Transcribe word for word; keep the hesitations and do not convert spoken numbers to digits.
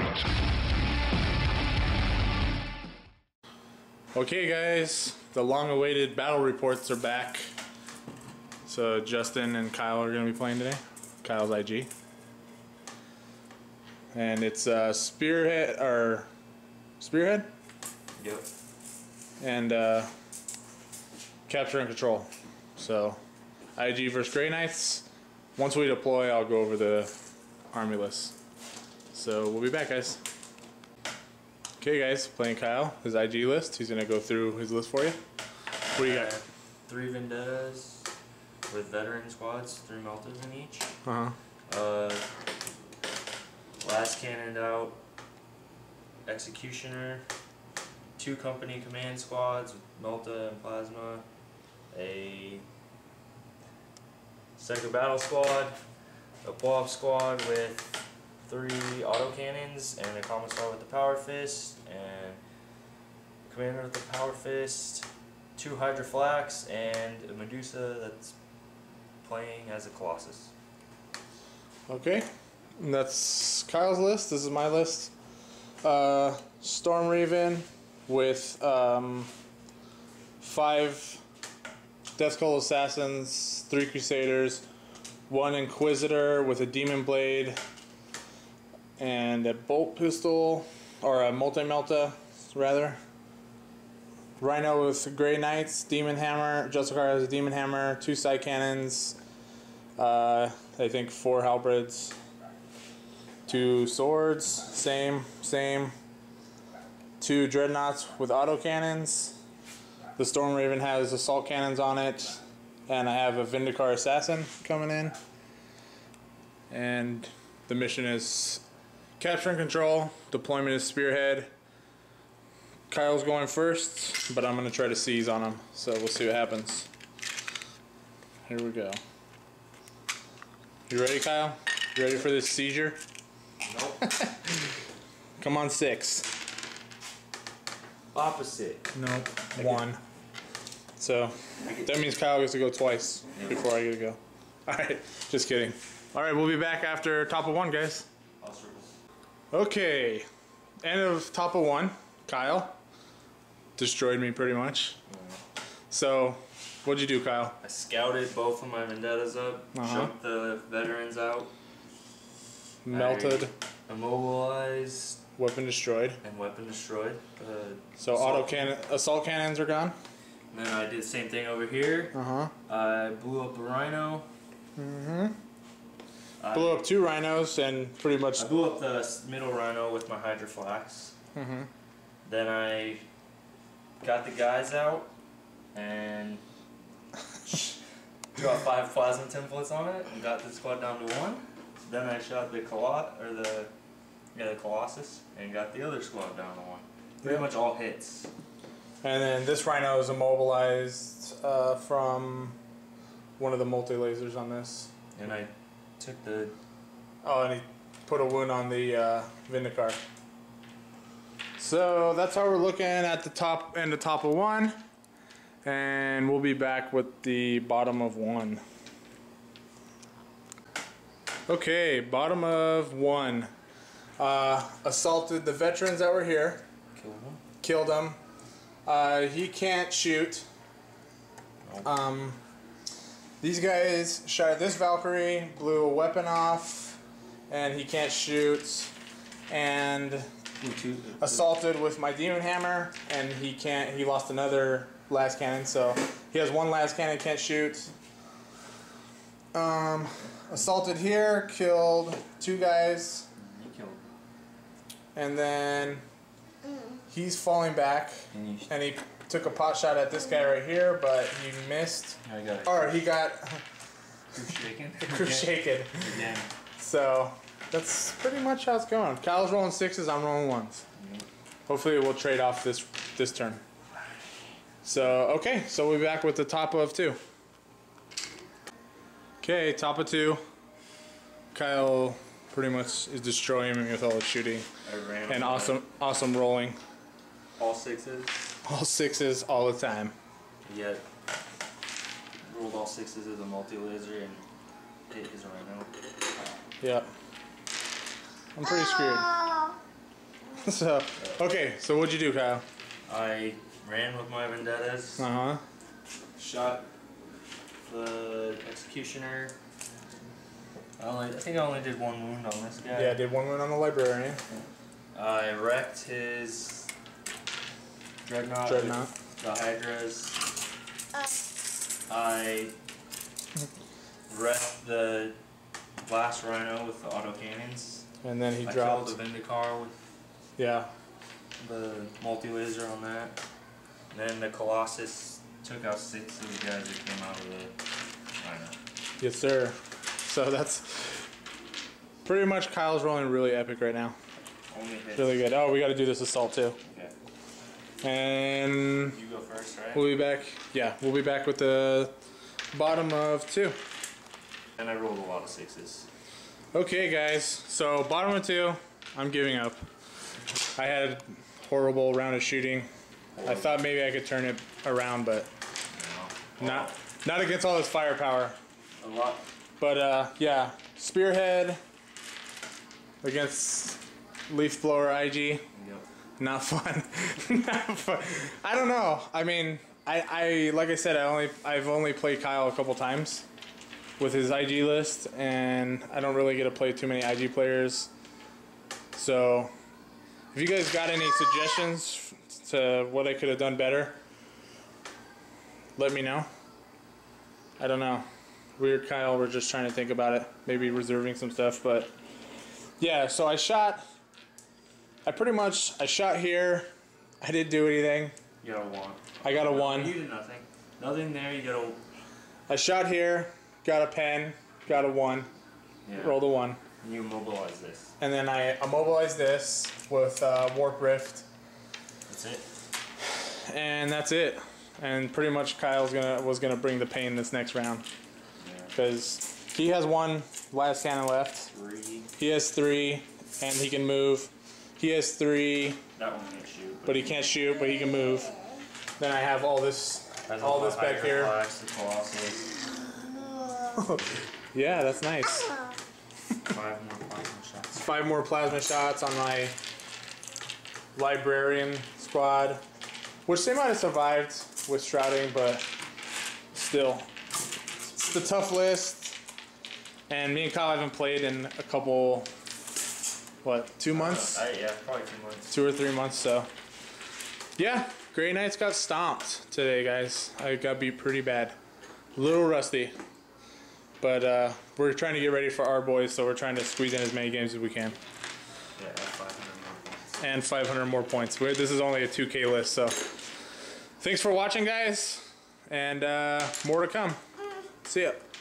Okay guys, the long-awaited battle reports are back. So Justin and Kyle are going to be playing today. Kyle's I G. And it's uh, Spearhead, or Spearhead? Yep. And uh, Capture and Control. So I G versus Grey Knights. Once we deploy, I'll go over the army list. So we'll be back, guys. Okay guys, playing Kyle, his I G list. He's gonna go through his list for you. What do you got? Uh, three Vendettas with veteran squads, three Meltas in each. Uh-huh. Uh, last cannon out, Executioner, two company command squads with Melta and Plasma, a Psycho Battle squad, a Boab squad with three autocannons, and a Commissar with the Power Fist, and a Commander with the Power Fist, two Hydra Flax, and a Medusa that's playing as a Colossus. Okay, and that's Kyle's list. This is my list. Uh, Storm Raven with um, five Death Cult Assassins, three Crusaders, one Inquisitor with a Demon Blade, and a Bolt Pistol, or a Multi-Melta, rather. Rhino with Grey Knights, Demon Hammer, Justicar has a Demon Hammer, two Side Cannons, uh, I think four Halberds, two Swords, same, same, two Dreadnoughts with Autocannons. The Storm Raven has Assault Cannons on it, and I have a Vindicar Assassin coming in. And the mission is Capture and Control, deployment is Spearhead. Kyle's going first, but I'm going to try to seize on him, so we'll see what happens. Here we go. You ready, Kyle? You ready for this seizure? Nope. Come on, six. Opposite. Nope, one. So, that means Kyle gets to go twice before I get to go. Alright, just kidding. Alright, we'll be back after top of one, guys. Okay, end of top of one. Kyle destroyed me pretty much. So, what'd you do, Kyle? I scouted both of my Vendettas up, Uh-huh. jumped the veterans out, Melted, I immobilized, weapon destroyed. and weapon destroyed. Uh, So auto cannon, assault cannons are gone. And then I did the same thing over here. Uh huh. I blew up a Rhino. Mm-hmm. I, Blew up two rhinos and pretty much. I blew up the s- middle Rhino with my Hydra Flax. Mm-hmm. Then I got the guys out and dropped five plasma templates on it and got the squad down to one. Then I shot the Colot or the yeah the Colossus and got the other squad down to one. Pretty Yeah. much all hits. And then this rhino is immobilized uh, from one of the multi lasers on this. And I took the Oh, and he put a wound on the uh, Vindicar. So that's how we're looking at the top and the top of one. And we'll be back with the bottom of one. Okay, bottom of one. Uh, assaulted the veterans that were here. kill one. Killed him. Uh, he can't shoot. Nope. Um, these guys shot at this Valkyrie, blew a weapon off, and he can't shoot. And assaulted with my Demon Hammer, and he can't. He lost another last cannon, so he has one last cannon, can't shoot. Um, assaulted here, killed two guys, You killed. and then he's falling back, And you and he took a pot shot at this guy right here, but he missed. I got it. Or he got Shaken. shaken. Again. So that's pretty much how it's going. Kyle's rolling sixes, I'm rolling ones. Hopefully we'll trade off this this turn. So okay, so we'll be back with the top of two. Okay, top of two. Kyle pretty much is destroying me with all the shooting I ran and up awesome awesome rolling. all sixes. All sixes all the time. Yet rolled all sixes as a multi-laser and hit his Rhino. Yep. I'm pretty screwed. So, okay, so what'd you do, Kyle? I ran with my vendettas. Uh huh. Shot the executioner. I only, I think I only did one wound on this guy. Yeah, I did one wound on the librarian. I wrecked his dreadnought. Dreadnought. With the hydras. I wrecked the last rhino with the autocannons. And then he I dropped. killed the Vindicar with Yeah. the multi-laser on that. And then the Colossus took out six of the guys that came out of the rhino. Yes, sir. So that's pretty much Kyle's rolling really epic right now. Only hits. Really good. Oh, we got to do this assault too. Okay. And You go first, right? we'll be back. Yeah, we'll be back with the bottom of two. And I rolled a lot of sixes. Okay, guys. So bottom of two, I'm giving up. I had a horrible round of shooting. I thought maybe I could turn it around, but No. not not against all this firepower. A lot. But uh, yeah, Spearhead against Leaf Blower I G. Yep. Not fun. Not fun. I don't know. I mean, I, I like I said, I only I've only played Kyle a couple times with his I G list, and I don't really get to play too many I G players. So, if you guys got any suggestions to what I could have done better, let me know. I don't know. Weird Kyle, we're just trying to think about it. Maybe reserving some stuff, but yeah, so I shot, I pretty much, I shot here. I didn't do anything. You got a one. I got a No, one. You did nothing. Nothing there, you got a... I shot here, got a pen, got a one, Yeah. rolled a one. And you immobilize this. And then I immobilized this with uh, Warp Rift, That's it. and that's it. And pretty much Kyle's gonna was gonna bring the pain this next round, because he has one last cannon left. Three. He has three, and he can move. He has three, That one can't shoot. but he can't shoot, but he can move. Then I have all this, all this back here. Flash, the Colossus. Yeah, that's nice. Five more plasma shots. Five more plasma shots on my librarian squad, which they might have survived with shrouding, but still, it's the tough list. And me and Kyle haven't played in a couple, what, two months? Uh, I, yeah, probably two months. Two or three months, so. Yeah, Grey Knights got stomped today, guys. I got beat pretty bad. A little rusty. But uh, we're trying to get ready for our boys, so we're trying to squeeze in as many games as we can. Yeah, that's five hundred more points. And five hundred more points. We're, this is only a two K list, so. Thanks for watching, guys. And uh, more to come. See ya.